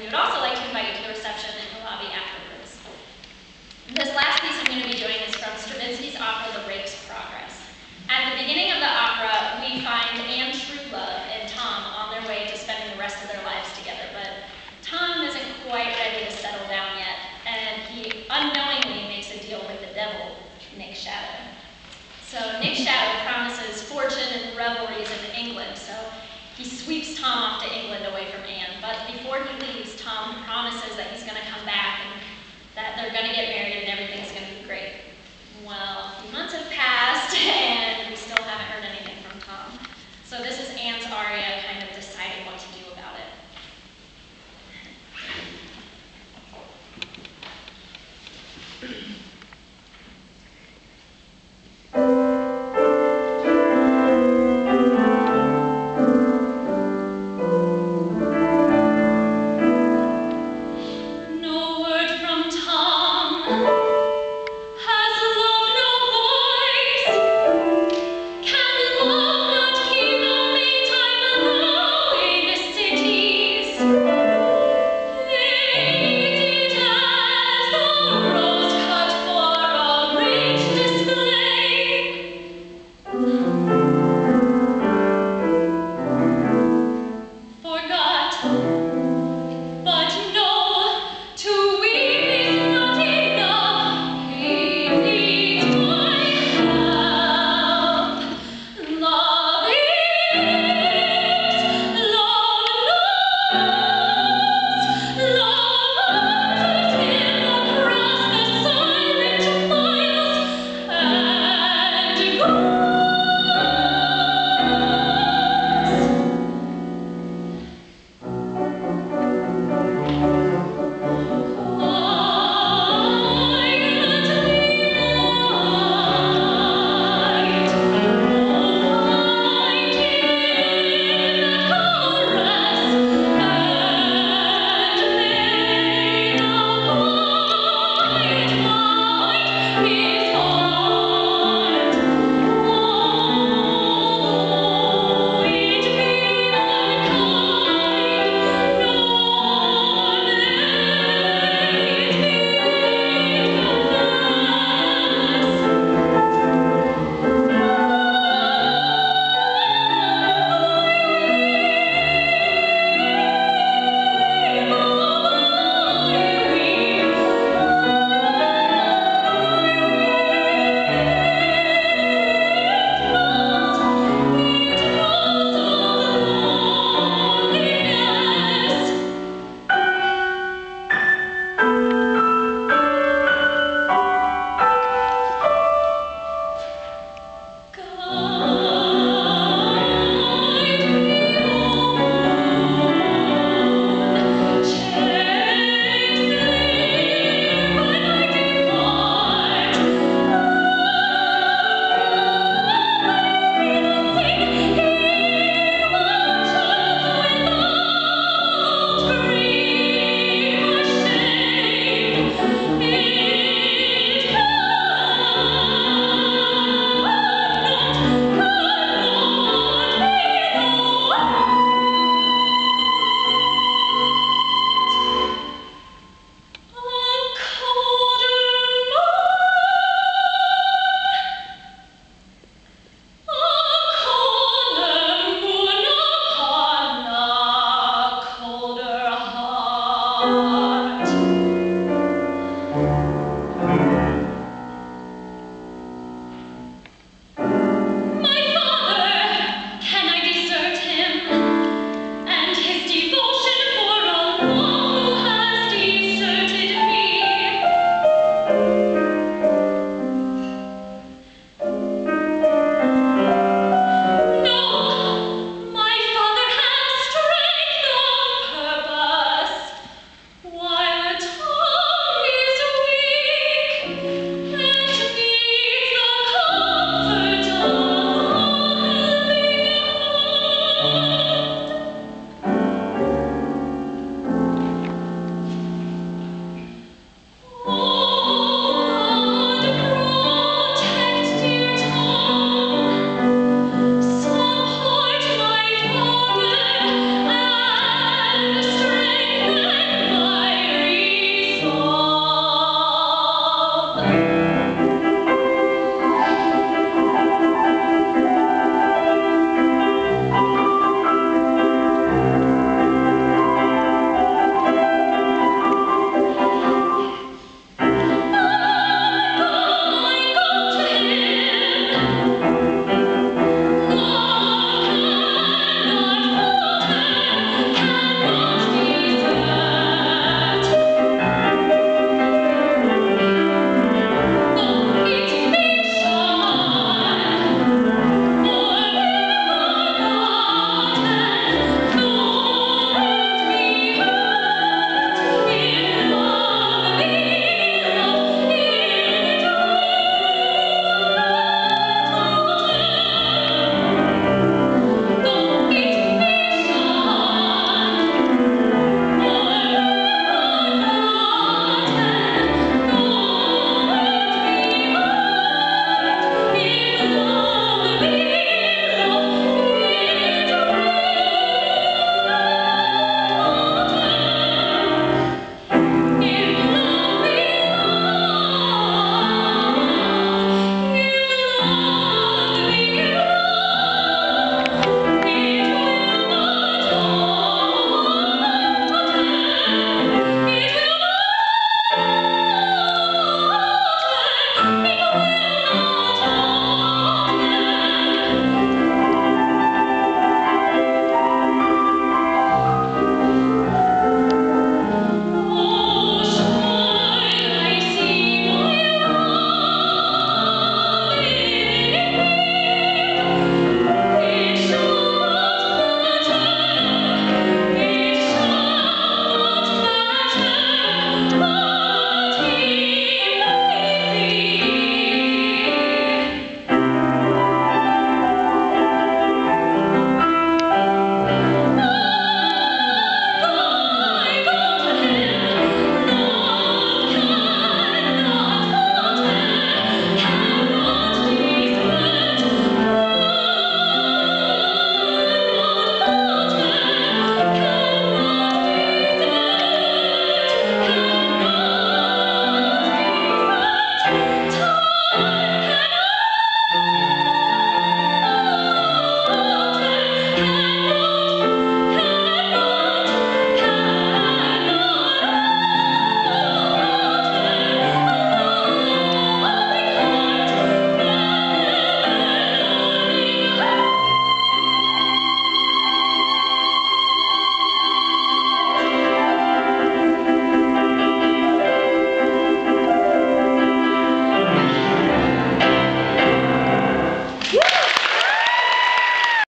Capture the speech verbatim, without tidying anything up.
we would also like to invite you to the reception in the lobby afterwards. This last piece I'm going to be doing is from Stravinsky's opera, The Rake's Progress. At the beginning of the opera, we find Anne Truelove and Tom on their way to spending the rest of their lives together, but Tom isn't quite ready to settle down yet, and he unknowingly makes a deal with the devil, Nick Shadow. So Nick Shadow promises fortune and revelries in England, so he sweeps Tom off to England away from Anne. But before he leaves, Tom promises that he's going to come back and that they're going to get married